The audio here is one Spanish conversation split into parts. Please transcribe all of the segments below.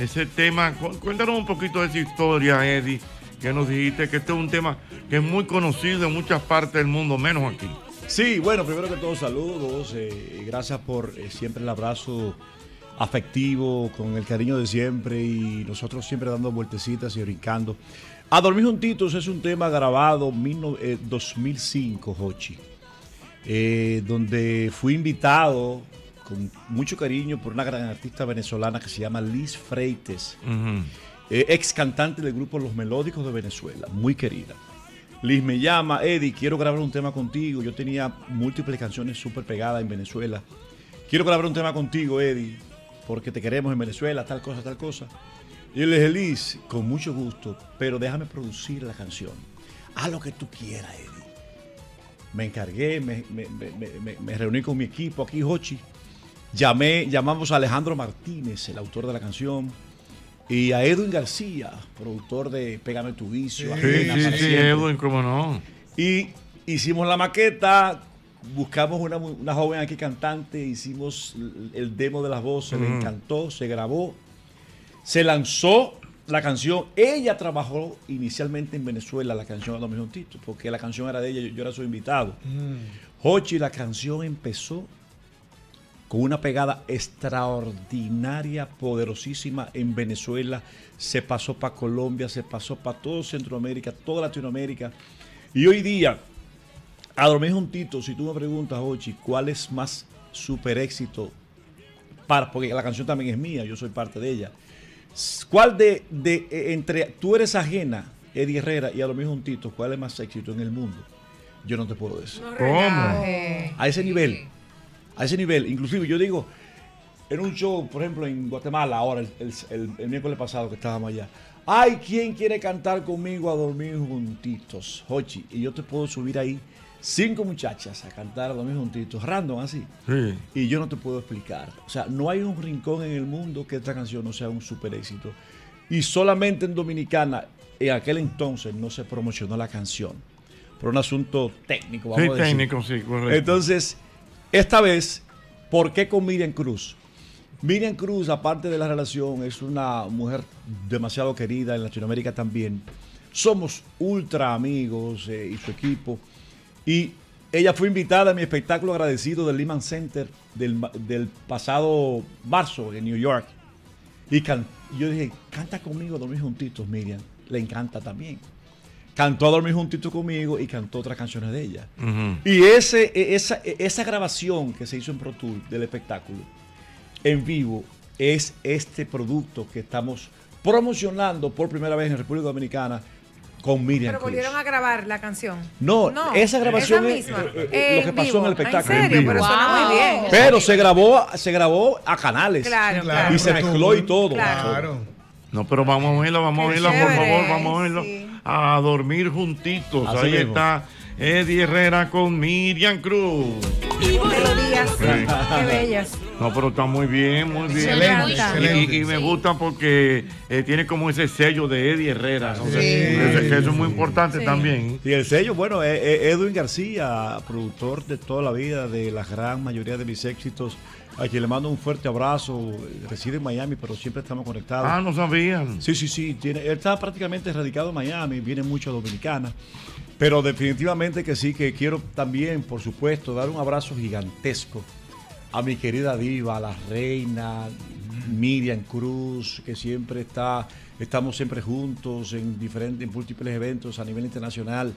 ese tema. Cuéntanos un poquito de esa historia, Eddie, que nos dijiste que este es un tema que es muy conocido en muchas partes del mundo, menos aquí. Sí, bueno, primero que todo, saludos. Gracias por siempre el abrazo afectivo, con el cariño de siempre y nosotros siempre dando vueltecitas y brincando. A Dormir Juntitos es un tema grabado en 2005, Jochi, donde fui invitado con mucho cariño por una gran artista venezolana que se llama Liz Freites, ex cantante del grupo Los Melódicos de Venezuela, muy querida. Liz me llama, Eddie, quiero grabar un tema contigo. Yo tenía múltiples canciones súper pegadas en Venezuela. Quiero grabar un tema contigo, Eddie, porque te queremos en Venezuela, tal cosa, tal cosa. Y yo le dije, Liz, con mucho gusto, pero déjame producir la canción. Haz lo que tú quieras, Eddie. Me encargué, me reuní con mi equipo aquí, Jochi. Llamamos a Alejandro Martínez, el autor de la canción, y a Edwin García, productor de Pégame tu vicio. Sí, Edwin, cómo no. Y hicimos la maqueta, buscamos una joven aquí cantante, hicimos el demo de las voces, le encantó, se grabó, se lanzó la canción. Ella trabajó inicialmente en Venezuela la canción a Dormir Juntitos, porque la canción era de ella, yo era su invitado. Jochi, la canción empezó con una pegada extraordinaria, poderosísima en Venezuela, se pasó para Colombia, se pasó para todo Centroamérica, toda Latinoamérica. Y hoy día, a Dormir Juntitos, si tú me preguntas, Jochi, ¿cuál es más super éxito? Porque la canción también es mía, yo soy parte de ella. ¿Cuál entre tú eres ajena, Eddie Herrera, y a Dormir Juntitos, cuál es más éxito en el mundo? Yo no te puedo decir. No, ¿cómo? A ese nivel. A ese nivel, inclusive yo digo, en un show, por ejemplo, en Guatemala, ahora, el miércoles pasado que estábamos allá, hay quien quiere cantar conmigo a Dormir Juntitos, Jochi, y yo te puedo subir ahí 5 muchachas a cantar a Dormir Juntitos, random así, y yo no te puedo explicar. O sea, no hay un rincón en el mundo que esta canción no sea un super éxito, y solamente en Dominicana, en aquel entonces, no se promocionó la canción, por un asunto técnico, vamos a decir. Técnico, sí, correcto. Entonces, esta vez, ¿por qué con Miriam Cruz? Miriam Cruz, aparte de la relación, es una mujer demasiado querida en Latinoamérica también. Somos ultra amigos y su equipo. Y ella fue invitada a mi espectáculo agradecido del Lehman Center del pasado marzo en New York. Y yo dije, canta conmigo, Dormir Juntitos, Miriam. Le encanta también. Cantó a Dormir Juntitos conmigo y cantó otras canciones de ella. Y esa grabación que se hizo en Pro Tour del espectáculo, en vivo, es este producto que estamos promocionando por primera vez en República Dominicana con Miriam Cruz. ¿Pero volvieron a grabar la canción? No, esa grabación es lo que pasó en el espectáculo. ¿En serio? Pero suena muy bien. Pero se grabó a canales. Claro. Y se mezcló y todo. Claro. No, pero vamos a verla, por favor, vamos a verlo. Sí. A Dormir Juntitos. Así Ahí mismo está Eddie Herrera con Miriam Cruz. Melodías, qué bellas. No, pero está muy bien, muy bien. Excelente. Y me gusta porque tiene como ese sello de Eddie Herrera. ¿No? Eso es muy importante también. Y el sello, bueno, Edwin García, productor de toda la vida, de la gran mayoría de mis éxitos, a quien le mando un fuerte abrazo. Reside en Miami, pero siempre estamos conectados. Ah, no sabían. Sí. Él está prácticamente radicado en Miami, viene mucho a Dominicana. Pero definitivamente que sí, que quiero también, por supuesto, dar un abrazo gigantesco a mi querida diva, a la reina Miriam Cruz, que siempre estamos siempre juntos en múltiples eventos a nivel internacional.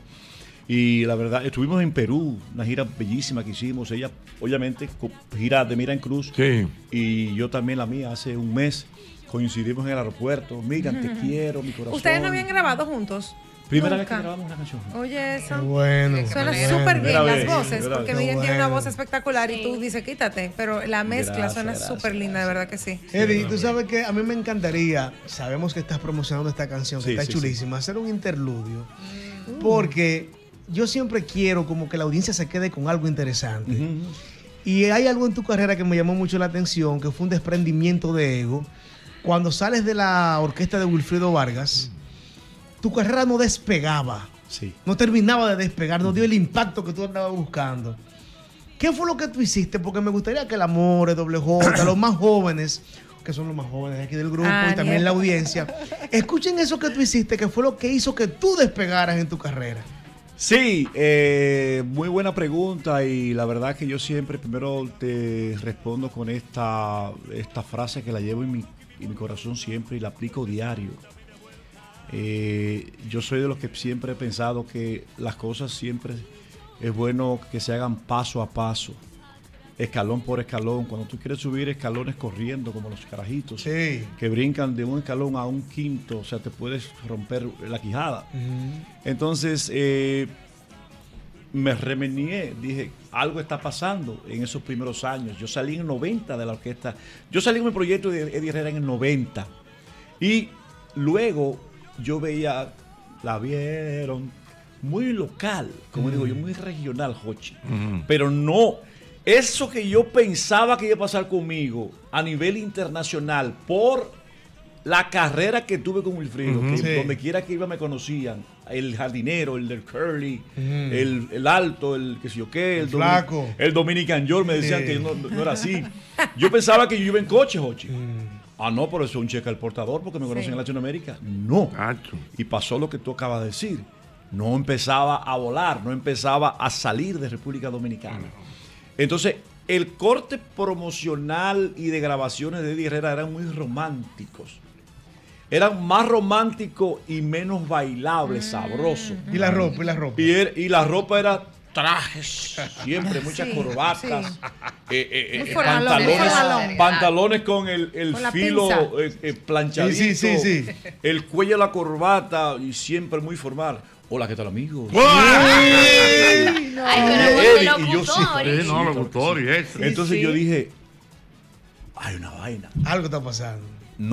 Y la verdad, estuvimos en Perú, una gira bellísima que hicimos. Ella, obviamente, gira de Miriam Cruz. Sí. Y yo también la mía, hace un mes coincidimos en el aeropuerto. Miriam, te quiero, mi corazón. ¿Ustedes no habían grabado juntos? Primera vez que grabamos una canción. Oye, eso. Qué bueno. Suena súper bien las voces, Mira, porque qué Miriam tiene una bueno. voz espectacular y tú dices, quítate. Pero la mezcla suena súper linda, de verdad que sí. Eddie, tú sabes que a mí me encantaría, sabemos que estás promocionando esta canción, que está chulísima, hacer un interludio, porque yo siempre quiero como que la audiencia se quede con algo interesante. Y hay algo en tu carrera que me llamó mucho la atención, que fue un desprendimiento de ego. Cuando sales de la orquesta de Wilfrido Vargas, tu carrera no despegaba. Sí. No terminaba de despegar, no dio el impacto que tú andabas buscando. ¿Qué fue lo que tú hiciste? Porque me gustaría que el Amor, el Doble J, los más jóvenes, que son los más jóvenes aquí del grupo y también la audiencia, escuchen eso que tú hiciste, que fue lo que hizo que tú despegaras en tu carrera. Sí, muy buena pregunta y la verdad que yo siempre primero te respondo con esta frase que la llevo en mi corazón siempre y la aplico diario. Yo soy de los que siempre he pensado que las cosas siempre es bueno que se hagan paso a paso, escalón por escalón. Cuando tú quieres subir escalones corriendo como los carajitos que brincan de un escalón a un quinto, o sea, te puedes romper la quijada. Entonces me remenié, dije, algo está pasando en esos primeros años. Yo salí en el 90 de la orquesta, yo salí en mi proyecto de Eddie Herrera en el 90 y luego yo veía, la vieron muy local, como digo yo, muy regional, Jochi, pero no eso que yo pensaba que iba a pasar conmigo a nivel internacional por la carrera que tuve con Wilfrido, que donde quiera que iba me conocían, el jardinero, el del curly, el alto, el que sé yo qué, el flaco, el Dominican York, me decían que yo no era así. Yo pensaba que yo iba en coche, Jochi. No, pero eso es un cheque al portador porque me conocen en Latinoamérica. No. Y pasó lo que tú acabas de decir. No empezaba a volar, no empezaba a salir de República Dominicana. Entonces, el corte promocional y de grabaciones de Eddie Herrera eran muy románticos. Eran más románticos y menos bailables, sabrosos. Y la ropa, y la ropa. Y la ropa era trajes, siempre, muchas corbatas, pantalones con el con filo planchadito, el cuello de la corbata y siempre muy formal. Hola, ¿qué tal, amigos? Entonces yo dije, hay una vaina. Algo está pasando.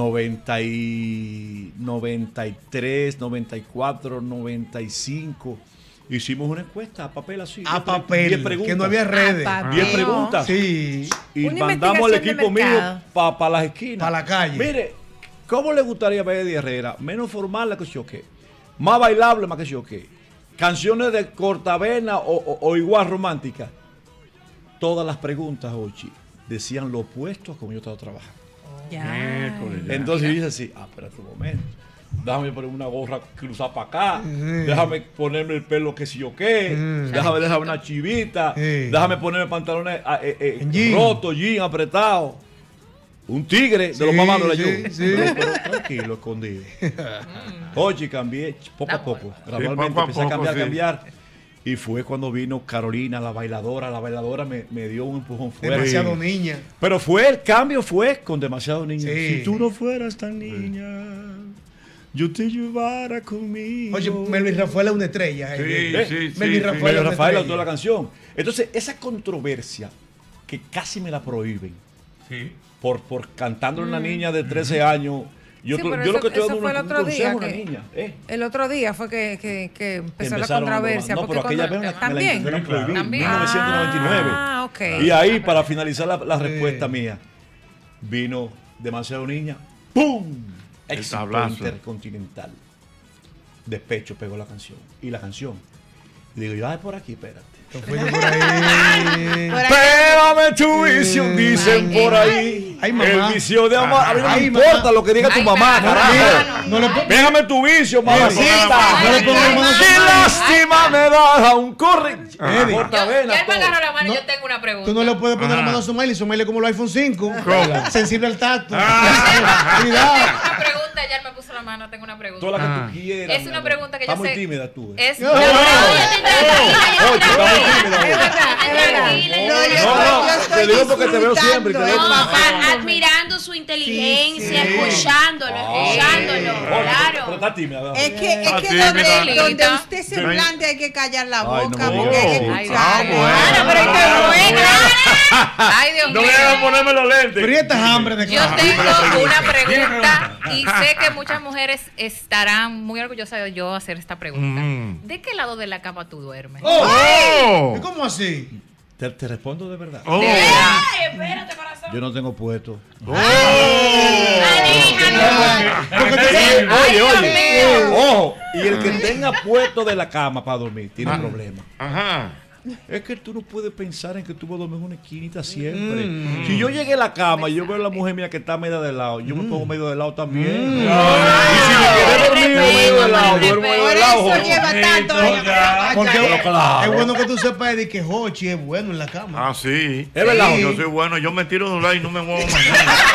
93, 94, 95. Hicimos una encuesta a papel así. A papel, 10 preguntas. Que no había redes. 10 preguntas. Sí. Y mandamos al equipo mío para las esquinas. Para la calle. Mire, ¿cómo le gustaría ver a Eddie Herrera? Menos formal, que yo qué. Más bailable, más que yo qué. Canciones de cortavena o igual románticas. Todas las preguntas, Ochi, decían lo opuesto a como yo estaba trabajando. Entonces yo dije así, espérate un momento. Déjame poner una gorra cruzada para acá. Déjame ponerme el pelo que si yo qué. Déjame una chivita. Déjame ponerme pantalones rotos, jean apretado. Un tigre de los mamás de la lluvia. Pero tranquilo, escondido. Oye, cambié poco a poco. Gradualmente empecé a cambiar. Y fue cuando vino Carolina, la bailadora. La bailadora me dio un empujón fuerte. Demasiado niña. Pero el cambio fue con demasiado niña. Si tú no fueras tan niña, yo te llevara conmigo. Oye, Melvin Rafael es una estrella. Melvin Rafael autor la canción. Entonces, esa controversia que casi me la prohíben por cantando a una niña de 13 años. Yo lo que estoy dando un consejo a una niña. El otro día fue que empezó la controversia. No, pero aquella vez también. Me la prohibí, en 1999. Y ahí, para finalizar la respuesta mía, vino Demasiado Niña. ¡Pum! Éxito intercontinental. Despecho pegó la canción. Y la canción. Y digo, ay, por aquí, espérate. Por ahí. Pégame tu vicio, dicen por ahí. Ay, mamá. El vicio de amor. A mí no me importa lo que diga tu mamá, carajo. Pégame tu vicio, mamacita. Qué lástima me da un corre. Ya él me agarró la mano y yo tengo una pregunta. Tú no le puedes poner la mano a Somalia como los iPhone 5. Sensible al tacto. Cuidado. Una pregunta, ya él me puso la mano, tengo una pregunta. Toda la que tú quieras. Es una pregunta que yo sé. Está muy tímida tú. Es te digo porque te veo siempre. Papá, admirando su inteligencia, escuchándolo. Claro. Pero está tímida. Es que donde usted se plante hay que callar la boca porque hay que escuchar. Ay, Dios mío. No me hagan ponerme los lentes. Pero ya estás hambre de Yo tengo una pregunta y sé que muchas mujeres estarán muy orgullosas de yo hacer esta pregunta. ¿De qué lado de la cama tú duermes? ¿Cómo así? Te respondo de verdad. Espérate, corazón. Yo no tengo puesto. Oye, ojo. Y el que tenga puesto de la cama para dormir tiene problema. Es que tú no puedes pensar en que tú vas a dormir en una esquinita siempre. Si yo llegué a la cama y yo veo a la mujer mía que está media de lado, yo me pongo medio de lado también. Y si me quedé dormido medio de lado, duermo medio de lado. Por eso lleva tanto. Porque claro. es bueno que tú sepas de que Hochi es bueno en la cama. Ah, sí. Es verdad. Yo soy bueno. Yo me tiro de un lado y no me muevo más.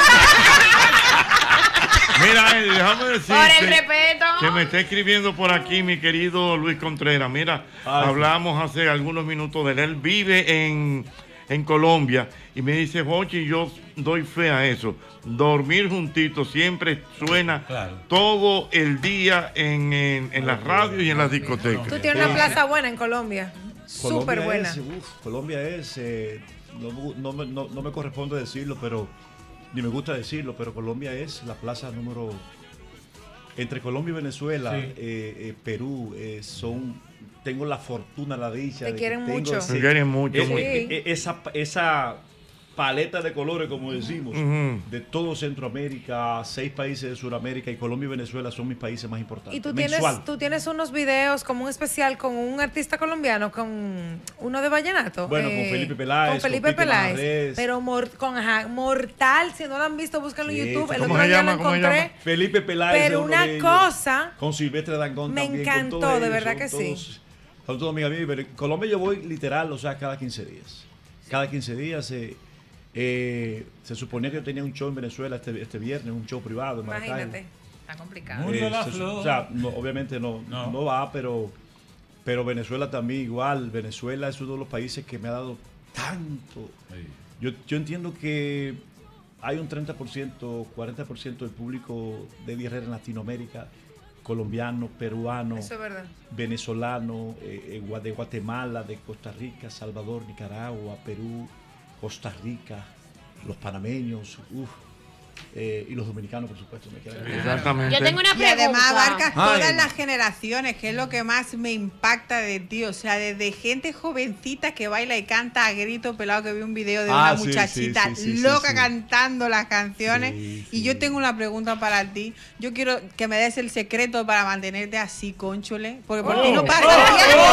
Mira, déjame decirte Por el respeto. que me está escribiendo por aquí mi querido Luis Contreras. Mira, hablamos hace algunos minutos de él. Él vive en Colombia y me dice, Jochi, yo doy fe a eso. Dormir juntitos siempre suena todo el día en las radios y en las discotecas. Tú tienes una plaza buena en Colombia. Súper buena. Colombia es, no me corresponde decirlo, pero ni me gusta decirlo, pero Colombia es la plaza número... Entre Colombia y Venezuela, Perú, tengo la fortuna, la dicha. Te quieren mucho. Te quieren mucho. Esa paleta de colores, como decimos, de todo Centroamérica, 6 países de Sudamérica y Colombia y Venezuela son mis países más importantes. Y tú tienes unos videos como un especial con un artista colombiano, con uno de vallenato. Bueno, con Felipe Peláez. Con Felipe Peláez. Manjarres. Pero mortal, si no lo han visto, búscalo en YouTube. El ¿Cómo otro se día llama? lo ¿Cómo se encontré. llama? Felipe Peláez. Pero es una cosa. Con Silvestre Dangond me también. encantó, con de ellos, verdad que todos, sí. Son todos mis amigos. Pero en Colombia yo voy literal, o sea, cada 15 días. Cada 15 días se suponía que yo tenía un show en Venezuela este viernes, un show privado en Maracaibo. Imagínate. Está complicado. O sea, obviamente no va, pero Venezuela también igual. Venezuela es uno de los países que me ha dado tanto. Yo entiendo que hay un 30%, 40% del público de Eddie Herrera en Latinoamérica, colombiano, peruano, Eso es verdad. venezolano, de Guatemala, de Costa Rica, Salvador, Nicaragua, Perú, Costa Rica, los panameños, y los dominicanos, por supuesto. Exactamente. Yo tengo una Y pregunta. además abarcas todas Ay, las generaciones, que es lo que más me impacta de ti. O sea, desde gente jovencita que baila y canta a grito pelado, que vi un video de una Sí, muchachita sí, loca sí. cantando las canciones. Sí, Y sí. yo tengo una pregunta para ti. Yo quiero que me des el secreto para mantenerte así, cónchole. Porque por ti no pasa tiempo.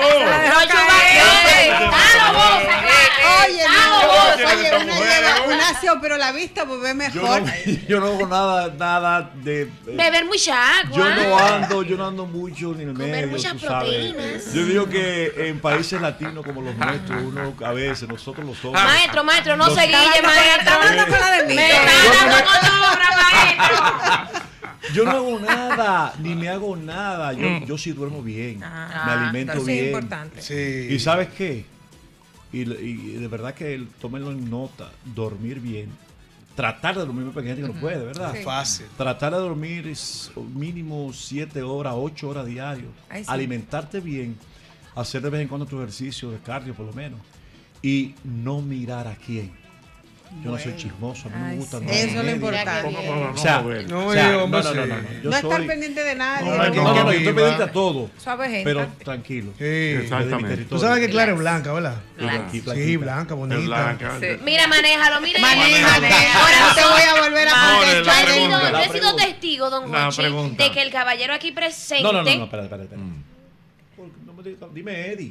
Oye, una se operó la vista, pues ve mejor. Yo no hago nada de... Beber mucha agua. Yo no ando mucho ni en el Comer medio, muchas tú sabes. proteínas. Yo digo que en países latinos como los nuestros, nosotros los somos. Maestro, no se guille, maestro. Está hablando con la de mí. Me está dando con maestro. Yo no hago nada, ni me hago nada. Yo sí duermo bien, me alimento Eso es bien. importante. Sí. ¿Y sabes qué? Y de verdad que tómenlo en nota, dormir bien. Tratar de dormir, porque hay gente que no puede, ¿verdad? Sí. Fácil. Tratar de dormir es mínimo 7 horas, 8 horas diarios. Ay, sí. Alimentarte bien, hacer de vez en cuando tu ejercicio de cardio por lo menos. Y no mirar a quién. Yo no soy chismoso, a mí no me Ay, gusta sí. nada. Eso es lo importante. O sea, No, no. Yo No soy... estar pendiente de nadie. No, yo estoy pendiente a todo. Suave gente. Pero tranquilo. Sí. Exactamente. Tú sabes que Clara es blanca, ¿verdad? Blanquita. Sí, blanca, bonita. Es blanca. Sí. Mira, manéjalo. Manéjate. Ahora no te voy a volver a No, contestar. la pregunta. Yo he sido testigo, don La Jochi, pregunta. de que el caballero aquí presente... No, espera. No me digas, dime Eddie.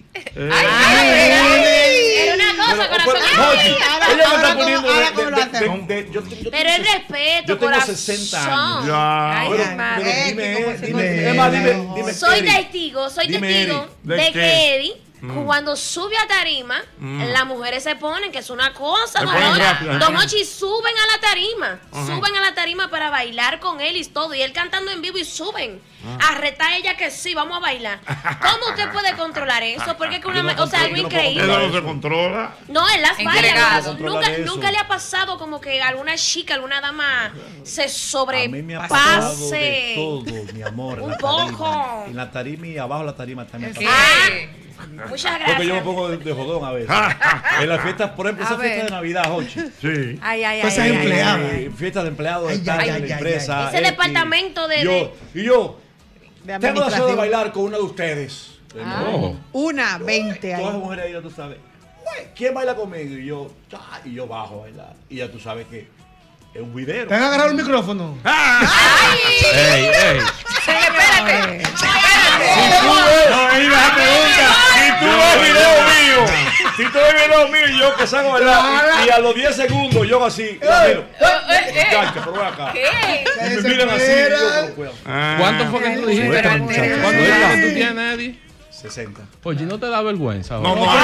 Era una cosa, corazón. Jochi, ella me está ahora poniendo ¿cómo lo hacemos? Pero el respeto, yo tengo corazón. 60 años. Ya. Ay, Pero madre. dime, Emma, dime Soy Eddie. testigo Dime, ¿de de qué? que Eddie, cuando sube a tarima, las mujeres se ponen, que es una cosa, Se don ponen Hochi. rápido. Don Hochi, suben a la tarima para bailar con él y todo, y él cantando en vivo y suben a retar a ella que sí, vamos a bailar. ¿Cómo usted puede controlar eso? Porque es que Yo no o sea, algo controlo, yo no increíble. Eso no se controla. No, él las baila. Entregado. Nunca le ha pasado como que alguna chica, alguna dama se A mí me ha pasado de sobrepase. todo, mi amor. en Un la tarima. poco. En la tarima y abajo de la tarima también. Sí. Muchas Porque yo me gracias. pongo de jodón a veces. En las fiestas, por ejemplo, A esa fiesta ver. de Navidad, Jochi. Sí. Ay. Cosas empleadas. Fiesta de empleados de Ay, tal, ay, de ay, la ay, empresa. Ese departamento de- Yo De tengo la deseo de administrativo. bailar con una de ustedes. Oh. Una, 20 Todas las ahí. mujeres ahí, ya tú sabes. "Güey, ¿quién baila conmigo?" Y yo bajo a bailar. Y ya tú sabes que es un video. ¿Te han agarrado el micrófono? Ey. Espérate. tú ves video mío, si tú ves video mío y yo que salgo a bailar y a los 10 segundos yo así, muchacha, pero ven acá. ¿Qué? Y me miran así y yo, pero ¿Cuánto fue que tú dijiste? ¿Cuántos años tú tienes, Eddie? 60. Oye, ¿no te da vergüenza? No, no,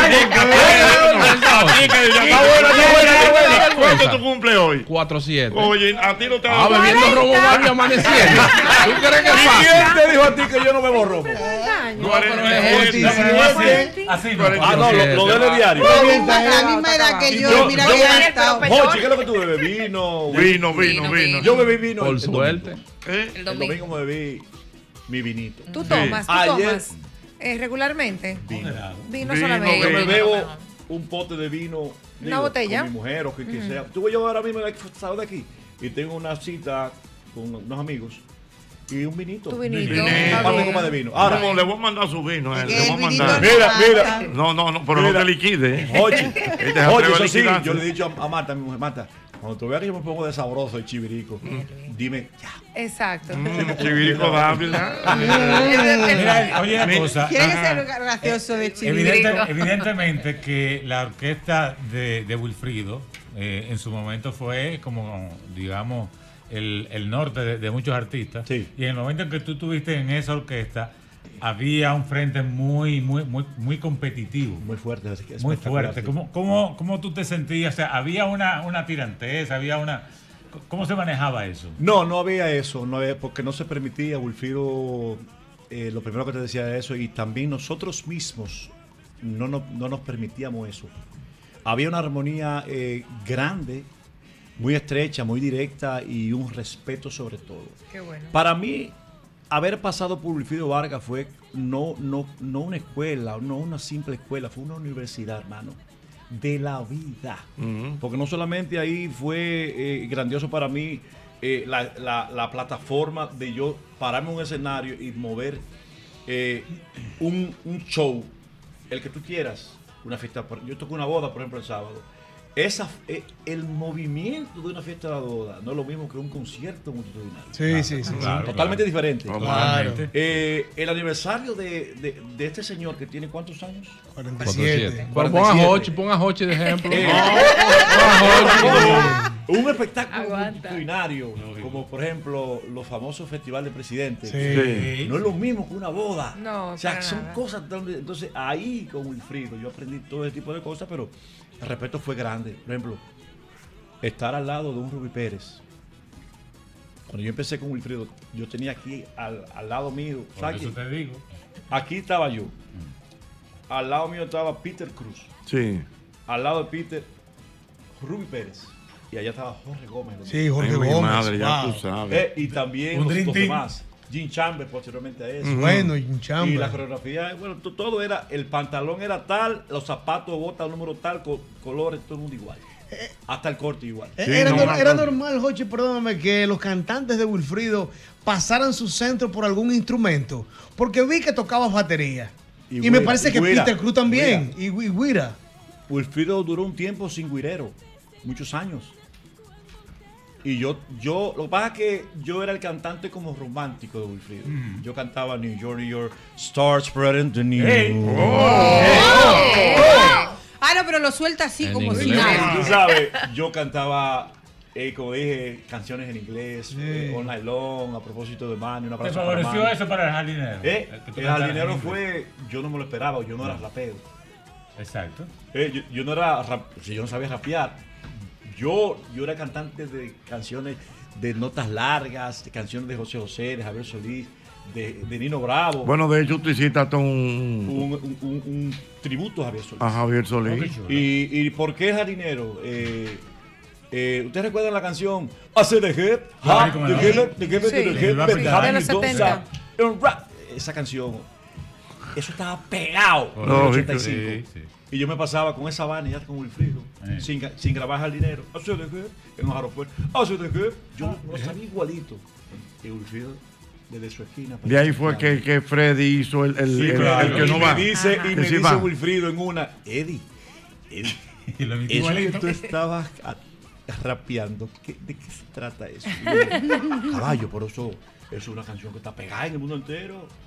¿cuánto tú cumples hoy? 4-7. Oye, a ti no te da bebiendo robo barrio amaneciendo. ¿Tú crees que es ¿Y fácil? quién te dijo a ti que yo no bebo romo? No, pero es Así no. Ah, no, lo debe diario. La misma edad que yo, mira que ya está. Jochi, ¿qué es lo que tú bebes? Vino. Vino. Yo bebí vino. Por suerte. El domingo me bebí mi vinito. ¿Tú tomas? ¿Tú Ayer tomas regularmente? Vino Yo solamente. me bebo un pote de vino. ¿Una botella? Con mi mujer o que sea. Tú voy a llevar ahora mismo de aquí. Y tengo una cita con unos amigos. Y un vinito. Tu vinito. Un par de copas de vino. Ahora, le voy a mandar su vino. Le voy a mandar. Mira. No, pero no te liquides. Oye, eso sí, yo le he dicho a Marta, mi mujer, Marta, cuando tú veas que yo me pongo de sabroso y chivirico, dime ya. Exacto. Chivirico Dávila. Oye, una cosa. Quiere ser gracioso de chivirico. Evidentemente que la orquesta de Wilfrido en su momento fue como, digamos, el norte de muchos artistas. Sí. Y en el momento en que tú estuviste en esa orquesta, había un frente muy competitivo. Muy fuerte. Muy fuerte. ¿Cómo tú te sentías? O sea, había una tirantez, había una... ¿Cómo se manejaba eso? No había eso, porque no se permitía, Wilfrido, lo primero que te decía era eso, y también nosotros mismos no nos permitíamos eso. Había una armonía grande, muy estrecha, muy directa y un respeto sobre todo. Qué bueno. Para mí, haber pasado por Wilfrido Vargas fue no una escuela, no una simple escuela, fue una universidad, hermano, de la vida. Porque no solamente ahí fue grandioso para mí la plataforma de yo pararme en un escenario y mover un show, el que tú quieras, una fiesta. Yo toqué una boda, por ejemplo, el sábado. El movimiento de una fiesta de la boda no es lo mismo que un concierto multitudinario. Sí. Claro, Totalmente diferente. Claro. El aniversario de este señor que tiene ¿cuántos años? 47. Pon a Hochi de ejemplo. Un espectáculo multitudinario, como por ejemplo los famosos festivales de presidentes. Sí. No es lo mismo que una boda. No, o sea, para son nada. cosas donde, entonces ahí con Wilfrido yo aprendí todo ese tipo de cosas, pero el respeto fue grande. Por ejemplo, estar al lado de un Rubí Pérez. Cuando yo empecé con Wilfrido, yo tenía aquí al lado mío, Por eso te digo. aquí estaba yo. Al lado mío estaba Peter Cruz. Sí. Al lado de Peter, Rubí Pérez. Y allá estaba Jorge Gómez. Sí, Jorge Ay, mi Gómez. madre, ya wow. tú sabes. Y también Un los Dream Team. demás. Jim Chambers posteriormente a eso. Bueno, y Y la Chamba. coreografía, bueno, todo era, el pantalón era tal, los zapatos, botas, número tal, colores, todo el mundo igual. Hasta el corte igual. Sí, Era, no, era no. normal, Jochi, perdóname, que los cantantes de Wilfrido pasaran su centro por algún instrumento. Porque vi que tocabas batería. Y Y me güira, parece y que güira, Peter Cruz también. Y Guira. Wilfrido duró un tiempo sin güirero, muchos años. Y yo, lo que pasa es que yo era el cantante como romántico de Wilfrido. Yo cantaba New York, New York, Stars Spreading the News. Ah, no, pero lo suelta así En como si inglés. nada. Tú sabes, yo cantaba, como dije, canciones en inglés, All Night Long, a propósito de Manny, una ¿Te abrazo para favoreció Manny. eso para el jardinero? El Que tú cantaras jardinero en inglés. fue, yo no me lo esperaba, yo no era rapero. Exacto. Yo no era yo no sabía rapear. Yo era cantante de canciones de notas largas, de canciones de José José, de Javier Solís, de Nino Bravo. Bueno, de hecho, tú hiciste hasta un tributo a Javier Solís. a Javier Solís. ¿Y por qué jardinero? ¿Ustedes recuerdan la canción ACDG? Claro, cómo no. Sí, de los 70. Esa canción, eso estaba pegado en el Lógico, 85. sí. Y yo me pasaba con esa vaina ya con Wilfrido, sin grabar jardinero. ACDG, en los aeropuertos. ACDG, yo lo sabía igualito. Y Wilfrido, desde su esquina. De ahí fue que Freddy hizo el que no va. Me dice Que sí va. Wilfrido en una, Eddie, Y lo metí eso que igualito. tú estabas rapeando, ¿de qué se trata eso? Y yo, caballo, por eso es una canción que está pegada en el mundo entero.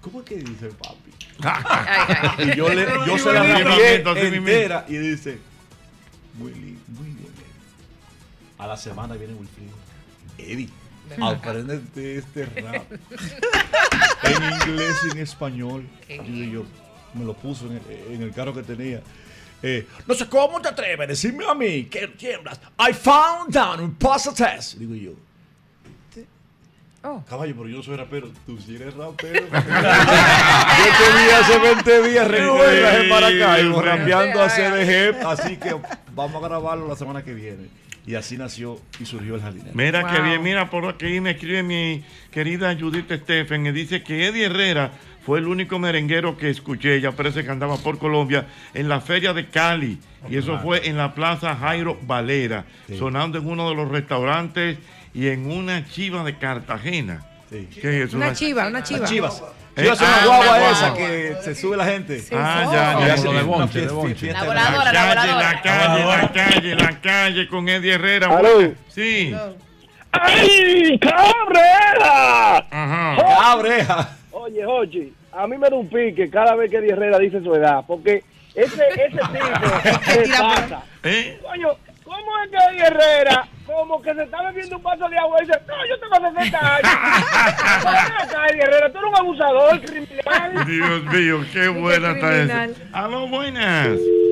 ¿cómo es que dice papi? Ay, ay. Y yo se la rapié entera y dice, muy bien, Eddie. A la semana viene Wilfrido. Eddie, aprende este rap. En inglés y en español. Y yo me lo puso en el carro que tenía. No sé cómo te atreves a decirme a mí que tiemblas. I found down un paso test. Digo yo. Caballo, pero yo no soy rapero. Tú sí eres rapero. Yo tenía hace 20 días recuerdas en Maracaibo rapeando a CDG. Así que vamos a grabarlo la semana que viene. Y así nació y surgió el jardinero. Mira que bien, mira por aquí me escribe mi querida Judith Stephen y dice que Eddie Herrera fue el único merenguero que escuché, ella parece que andaba por Colombia, en la feria de Cali. Y eso fue en la Plaza Jairo Valera, sonando en uno de los restaurantes y en una chiva de Cartagena. Sí. ¿Qué es eso? Una chiva. Las chivas. Chivas son una guagua esa que se sube la gente. Sí, ya. Lo de bonche, de bonche. La voladora. La calle con Eddie Herrera. ¿Aló? Sí. ¡Ay, Cabreja! Ajá. Cabreja. Oye, Jochi, a mí me da un pique cada vez que Eddie Herrera dice su edad, porque ese tipo se pasa. Coño, ¿cómo es que Eddie Herrera, como que se está bebiendo un vaso de agua y dice, no, yo tengo 60 años? Acá, Eddie Herrera, tú eres un abusador, criminal. Dios mío, qué buena está esa. Aló, buenas.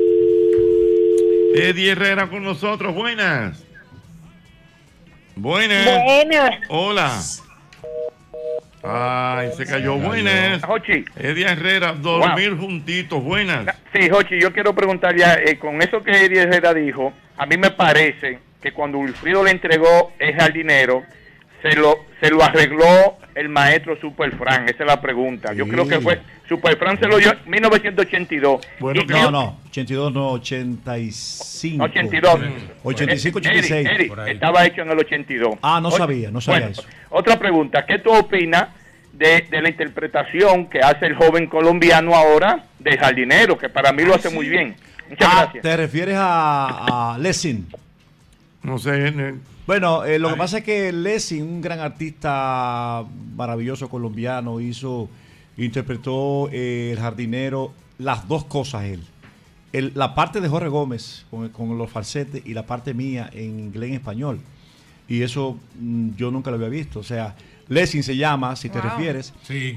Eddie Herrera con nosotros, buenas. Buenas. Hola. Ay, se cayó. Buenas. Jochi. Eddie Herrera, dormir juntitos. Buenas. Sí, Jochi, yo quiero preguntar ya, con eso que Eddie Herrera dijo, a mí me parece que cuando Wilfrido le entregó el jardinero, se lo arregló el maestro Superfran. Esa es la pregunta. Yo creo que fue Superfran, se lo dio en 1982. Bueno, no, 82 no, 85. 82. 85, 86. Eric, estaba hecho en el 82. Ah, no sabía eso. Otra pregunta, ¿qué tú opinas de la interpretación que hace el joven colombiano ahora de jardinero, que para mí lo hace muy bien? Muchas gracias. ¿Te refieres a Lessing? No sé. Bueno, lo que pasa es que Lessing, un gran artista maravilloso colombiano, interpretó el jardinero, las dos cosas él. La parte de Jorge Gómez con los falsetes y la parte mía en inglés y en español. Y eso yo nunca lo había visto. O sea, Lessing se llama, si te refieres. Sí.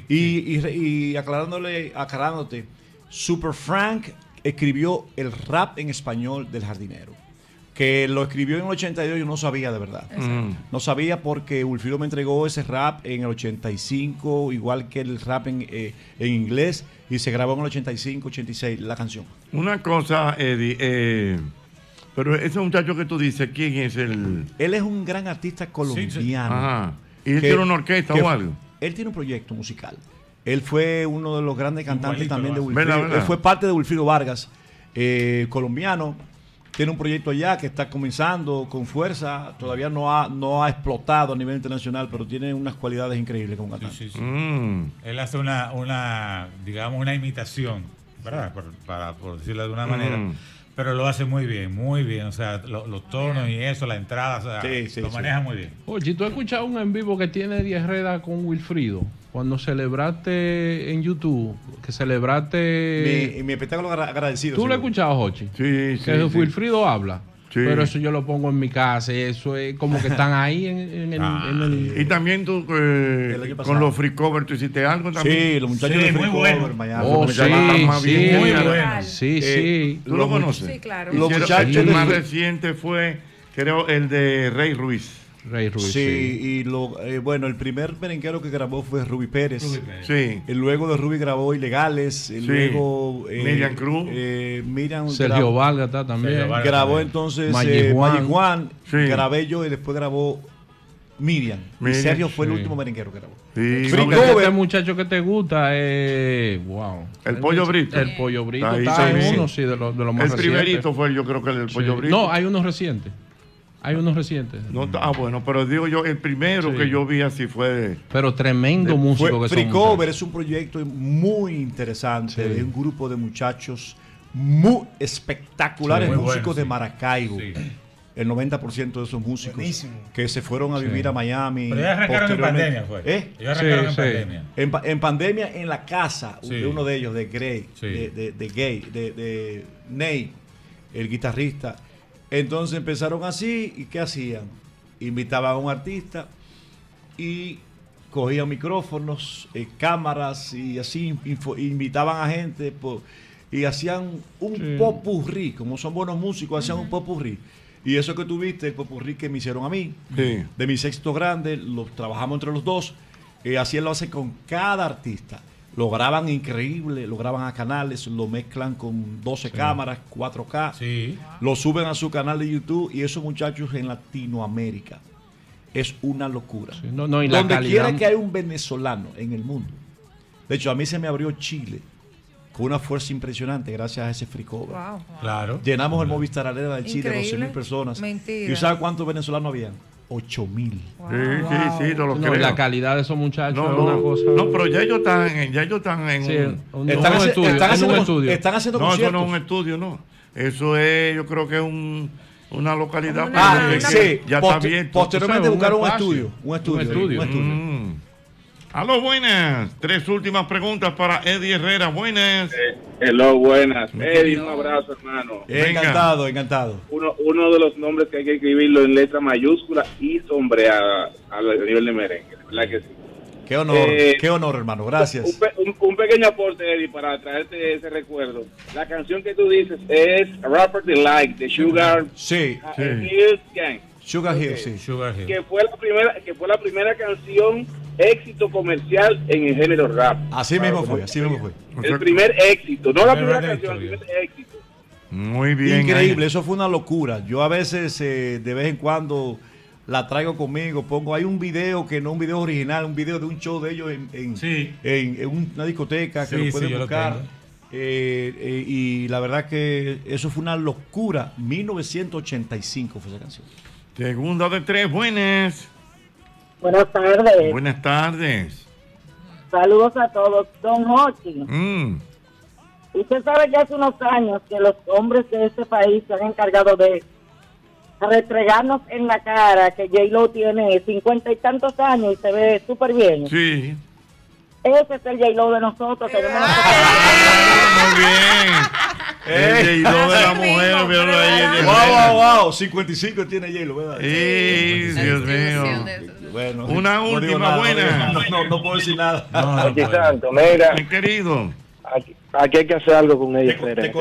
Y aclarándote, Super Frank escribió el rap en español del jardinero. Que lo escribió en el 82, yo no sabía de verdad. No sabía porque Wilfrido me entregó ese rap en el 85, igual que el rap en inglés, y se grabó en el 85, 86, la canción. Una cosa, Eddie, pero ese muchacho que tú dices, ¿quién es el...? Él es un gran artista colombiano. Ajá. ¿Y él tiene una orquesta o algo? Él tiene un proyecto musical. Él fue uno de los grandes cantantes Igualito, también de Wilfrido. Él fue parte de Wilfrido Vargas, colombiano. Tiene un proyecto allá que está comenzando con fuerza. Todavía no ha explotado a nivel internacional, pero tiene unas cualidades increíbles como cantante. Sí. Él hace digamos, una imitación, ¿verdad? Por decirlo de una manera. Pero lo hace muy bien. O sea, los tonos y eso, la entrada, o sea, lo maneja muy bien. Oye, ¿tú has escuchado un en vivo que tiene Eddie Herrera con Wilfrido? Cuando celebraste en YouTube, que celebraste... Mi espectáculo agradecido. ¿Tú lo has escuchado, Jochi? Sí. Que Wilfrido habla. Sí. Pero eso yo lo pongo en mi casa y eso es como que están ahí en el... Y también tú con los free cover, ¿tú hiciste algo también? Sí, los muchachos de free cover, Miami. Muy bueno. ¿Tú lo conoces? Sí, claro. Los muchachos el más reciente fue, creo, el de Rey Ruiz. Sí, y el primer merenguero que grabó fue Ruby Pérez. Sí. Y luego de Ruby grabó Ilegales. Y luego Miriam Cruz. Sergio Valga está también. Grabó entonces Magic Juan. Sí. Grabé yo y después grabó Miriam. Y Sergio fue el último merenguero que grabó. Sí. Este muchacho que te gusta es... Wow. El Pollo Brito. El Pollo Brito Ahí está en sí. uno, sí, de los más recientes. El primerito fue, yo creo que el Pollo Brito. No, hay unos recientes. No, bueno, pero digo yo, el primero que yo vi así fue... Pero tremendo músico que son. Free Cover es un proyecto muy interesante de un grupo de muchachos muy espectaculares, músicos de Maracaibo. el 90% de esos músicos Buenísimo. que se fueron a vivir a Miami. Pero ya arrancaron en pandemia, fue. Ya arrancaron en pandemia. En pandemia, en la casa Sí. de uno de ellos, de Gray, Sí. de Ney, el guitarrista. Entonces empezaron así, ¿y qué hacían? Invitaban a un artista y cogían micrófonos, cámaras y así invitaban a gente y hacían un popurrí, como son buenos músicos, hacían un popurrí. Y eso que tuviste, el popurrí que me hicieron a mí, de mis éxitos grandes, lo trabajamos entre los dos, así él lo hace con cada artista. Lo graban increíble, lo graban a canales, lo mezclan con 12 cámaras, 4K, lo suben a su canal de YouTube y esos muchachos en Latinoamérica. Es una locura. Sí, y la Donde calidad... quiera que hay un venezolano en el mundo. De hecho, a mí se me abrió Chile con una fuerza impresionante gracias a ese free cover. Wow. Claro. Llenamos el Movistar Arena de Chile, Increíble. 12.000 personas. Mentira. ¿Y sabes cuántos venezolanos habían? 8.000. Sí, no lo creo. La calidad de esos muchachos es No, una cosa... no, pero ya ellos están en Sí, un Están haciendo estudio. Están haciendo no, eso conciertos. no es un estudio, no. Eso es, yo creo que es una localidad. Sí, ya está abierto. posteriormente O sea, buscaron un espacio. estudio. Un estudio. Aló, buenas. 3 últimas preguntas para Eddie Herrera. Buenas. Hello, buenas. Eddie, un abrazo, hermano. Encantado. Uno de los nombres que hay que escribirlo en letra mayúscula y sombreada a nivel de merengue. ¿Verdad que sí? Qué honor, hermano. Gracias. Un pequeño aporte, Eddie, para traerte ese recuerdo. La canción que tú dices es Rapper Delight de Sugar Hill Gang. Sugar Hill, sí. Sugar Hill. Que fue la primera canción éxito comercial en el género rap. Así mismo fue. El primer éxito, no la primera canción, el primer éxito. Muy bien. Increíble, eso fue una locura. Yo a veces, de vez en cuando, la traigo conmigo. Hay un video que no es un video original, un video de un show de ellos en una discoteca que lo pueden buscar. Y la verdad que eso fue una locura. 1985 fue esa canción. Segunda de 3, buenas. Buenas tardes. Buenas tardes. Saludos a todos. Don Jochi, usted sabe que hace unos años que los hombres de este país se han encargado de restregarnos en la cara que J-Lo tiene 50 y tantos años y se ve súper bien. Sí. Ese es el J-Lo de nosotros. Muy bien. El J-Lo de la mujer, míralo ahí. Wow. 55 tiene J-Lo, ¿verdad? Dios mío. Bueno, una última buena. No puedo decir nada. Aquí Santo, mira. Mi querido. Aquí hay que hacer algo con ella.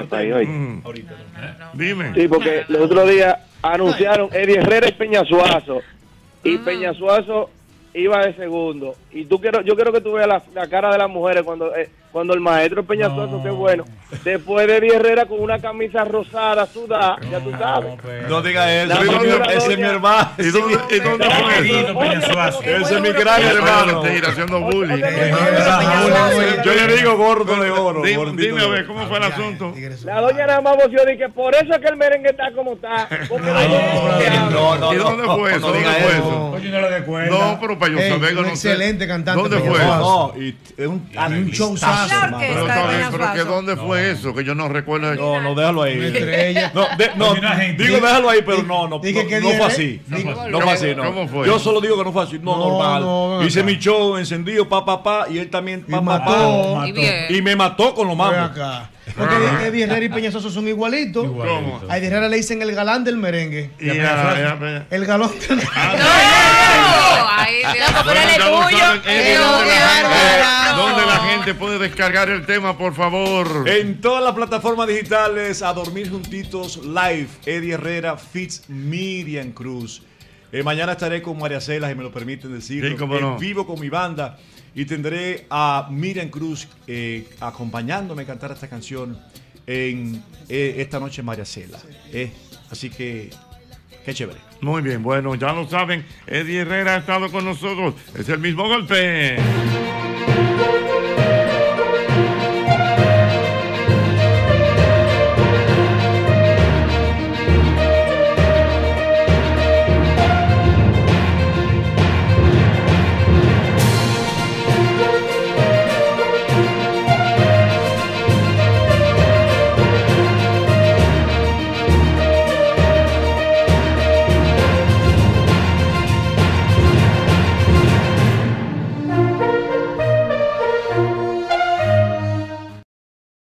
Dime. Sí, porque los otros días anunciaron Eddie Herrera y Peñasuazo. Y Peñasuazo iba de segundo. Y yo quiero que tú veas la cara de las mujeres cuando el maestro Peñasuazo, qué bueno. Después de Eddie Herrera con una camisa rosada, sudada, ya tú sabes. No digas eso, ese es mi hermano. ¿Y dónde fue eso? Ese es mi gran hermano. Haciendo bullying. Yo le digo gordo de oro. Dime a ver, ¿cómo fue el asunto? La doña nada más voció y que por eso es que el merengue está como está. ¿Y dónde fue eso? ¿Dónde fue eso? No, pero para yo saber que no sé. Excelente cantante. ¿Dónde fue eso? Es un showzazo. Pero está bien, pero que ¿dónde fue eso? Que yo no recuerdo. No, déjalo ahí. Digo, déjalo ahí, pero no fue así. No fue así, no. ¿Cómo fue? Yo solo digo que no fue así. No, normal. Hice mi show encendido, y él también, y me mató con los mambos. Porque Eddie Herrera y Peñasuazo son igualitos. ¿Cómo? A Eddie Herrera le dicen el galán del merengue. El galón del ¿Dónde la gente puede descargar el tema, por favor? En todas las plataformas digitales, A Dormir Juntitos Live, Eddie Herrera feats Miriam Cruz. Mañana estaré con María Cela, si me lo permiten decirlo, en vivo con mi banda. Y tendré a Miriam Cruz acompañándome a cantar esta canción en esta noche en María Cela. Así que, qué chévere. Muy bien, bueno, ya lo saben, Eddie Herrera ha estado con nosotros. Es el mismo golpe.